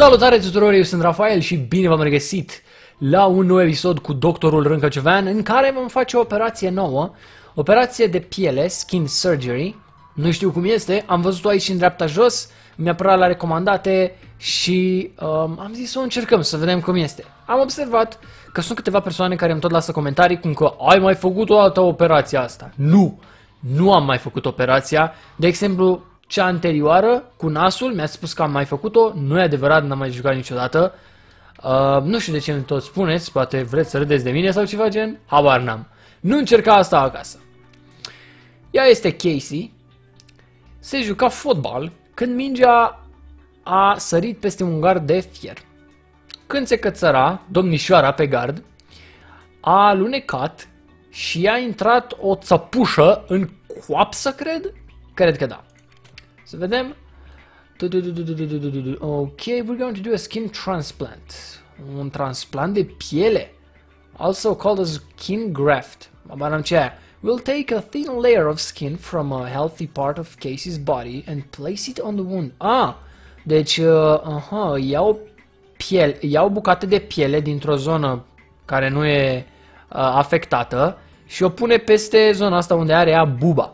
Salutare tuturor, eu sunt Rafael și bine v-am regăsit la un nou episod cu doctorul Râncăciovean în care vom face o operație nouă, operație de piele, skin surgery. Nu știu cum este, am văzut-o aici în dreapta jos, mi-a apărat la recomandate și am zis să o încercăm, să vedem cum este. Am observat că sunt câteva persoane care îmi tot lasă comentarii cum că ai mai făcut o altă operație asta. Nu am mai făcut operația, de exemplu cea anterioară cu nasul, mi-a spus că am mai făcut-o, nu e adevărat, n-am mai jucat niciodată. Nu știu de ce îmi tot spuneți, poate vreți să râdeți de mine sau ceva gen, habar n-am. Nu încerca asta acasă. Ea este Casey, se juca fotbal când mingea a sărit peste un gard de fier. Când se cățăra, domnișoara pe gard a alunecat și a intrat o țăpușă în coapsă, cred? Cred că da. Să vedem. Ok, we're going to do a skin transplant. Un transplant de piele. Also called a skin graft. Abar ce aia. We'll take a thin layer of skin from a healthy part of Casey's body and place it on the wound. Ah, deci, iau bucate de piele dintr-o zonă care nu e afectată și o pune peste zona asta unde are ea buba.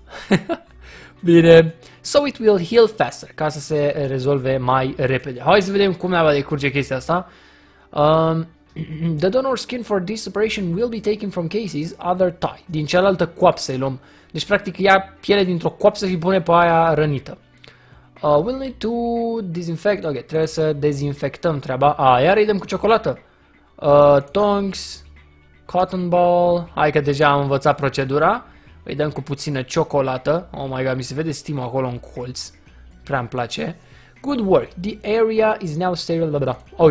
Bine. So it will heal faster, ca să se rezolve mai repede. Hai să vedem cum va decurge chestia asta. The donor skin for this operation will be taken from Casey's other thigh. Din cealaltă coapsă îi luăm. Deci practic ia piele dintr-o coapsă și pune pe aia rănită. We'll need to disinfect. Ok, trebuie să dezinfectăm treaba. Iar îi dăm cu ciocolată. Tongs, cotton ball. Hai că deja am învățat procedura. Îi dăm cu puțină ciocolată. Oh my god, mi se vede stimul acolo în colț. Prea îmi place. Good work. The area is now sterile. Ok.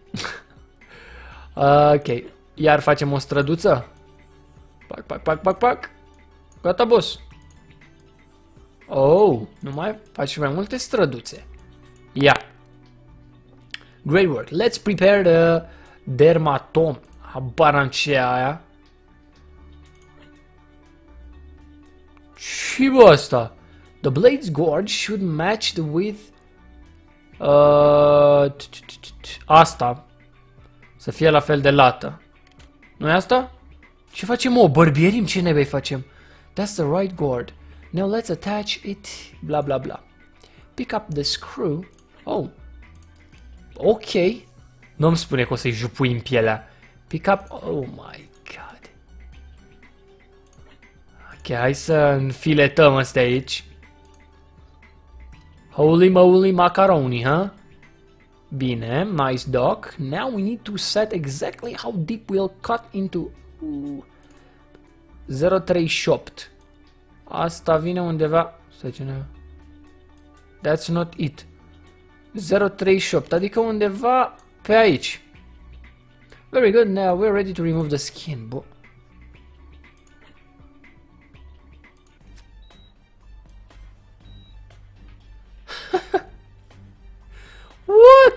Ok. Iar facem o străduță. Pac. Gata, boss. Oh, nu mai faci mai multe străduțe. Yeah. Great work. Let's prepare the dermatom. Habar n-am ce e aia. Și bă asta. The blade's gorge should match the width. Asta. Să fie la fel de lată. Nu-i asta? Ce facem, mă? Bărbierim? Ce nebei facem? That's the right gourd. Now let's attach it. Bla bla bla. Pick up the screw. Oh. Ok. Nu-mi spune că o să-i jupuim pielea. Pick up. Oh my god. Ok, hai să înfiletăm astea aici. Holy moly macaroni, huh? Bine, nice doc. Now we need to set exactly how deep we'll cut into 038. Asta vine undeva. That's not it. 038, adică undeva pe aici. Very good, now we're ready to remove the skin. What?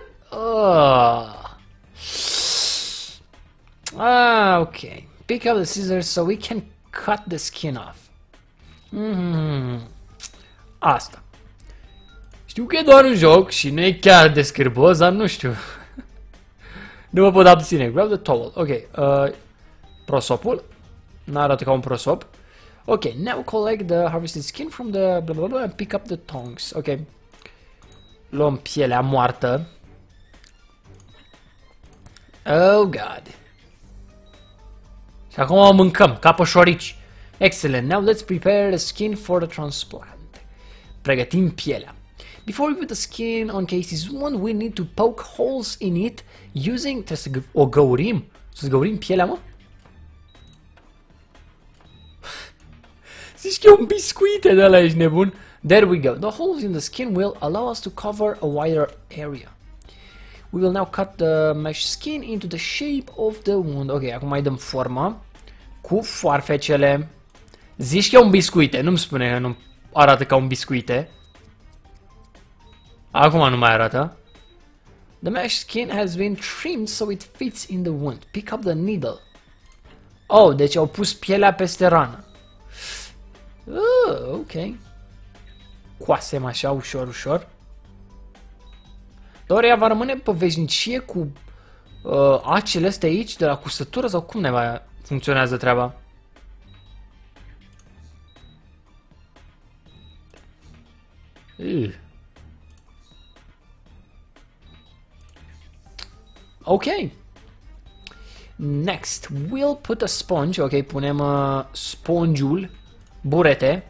Okay. Pick up the scissors so we can cut the skin off. Asta. Știu că e doar un joc și nu e chiar de scârbos, dar nu știu. Nu mă pot abține. Grab the towel. Ok. Prosopul. N-arată ca un prosop. Ok. Now collect the harvested skin from the blah blah blah and pick up the tongs. Ok. Luăm pielea moartă. Oh god. Și acum o mâncăm, ca pășorici. Excellent. Now let's prepare the skin for the transplant. Pregătim pielea. Before we put the skin on Casey's wound, we need to poke holes in it using... Trebuie să o găurim? Să găurim pielea, mă? Zici că e un biscuite de ăla, ești nebun? There we go. The holes in the skin will allow us to cover a wider area. We will now cut the mesh skin into the shape of the wound. Ok, acum mai dăm formă cu foarfecele. Zici că e un biscuite, nu-mi spune că nu arată ca un biscuite. Acum nu mai arată. The mesh skin has been trimmed so it fits in the wound. Pick up the needle. Oh, deci au pus pielea peste rană. Ok. Coasem așa ușor, ușor. Dar ea va rămâne pe veșnicie cu acele astea aici de la cusătură sau cum ne mai funcționează treaba? Ok. Next, we'll put a sponge. Ok, punem spongiul, burete.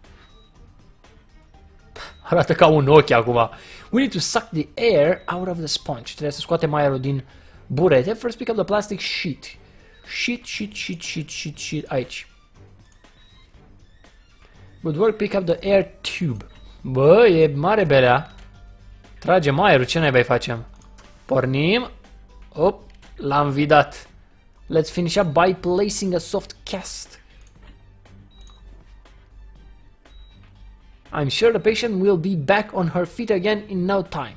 Arată ca un ochi acum. We need to suck the air out of the sponge. Trebuie să scoatem aerul din burete. First pick up the plastic sheet. Sheet. Aici. Good work, pick up the air tube. Bă, e mare belea. Tragem aerul, ce naibai facem? Pornim. Op, l-am vidat. Let's finish up by placing a soft cast. I'm sure the patient will be back on her feet again in no time.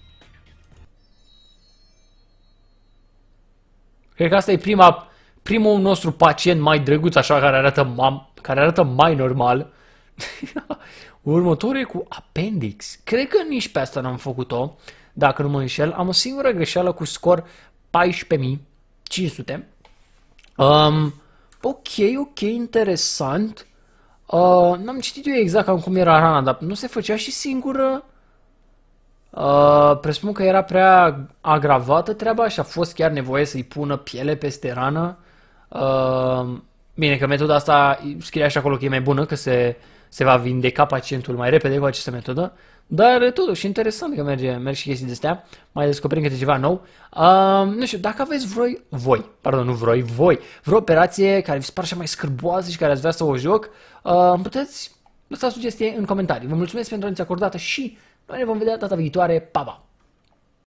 Cred că asta e primul nostru pacient mai drăguț, așa, care arată mai normal. Următorul e cu appendix. Cred că nici pe asta n-am făcut-o, dacă nu mă înșel. Am o singură greșeală cu scor 14.500. Ok, interesant. N-am citit eu exact cum era rana, dar nu se făcea și singură. Presupun că era prea agravată treaba și a fost chiar nevoie să-i pună piele peste rană. Bine, că metoda asta scrie așa acolo că e mai bună, că se va vindeca pacientul mai repede cu această metodă. Dar totuși interesant că merg și chestii de astea. Mai descoperim câte ceva nou. Nu știu, dacă aveți voi vreo operație care vi se pare așa mai scârboasă și care ați vrea să o joc, puteți lăsa sugestie în comentarii. Vă mulțumesc pentru atenția acordată și noi ne vom vedea data viitoare. Pa, pa!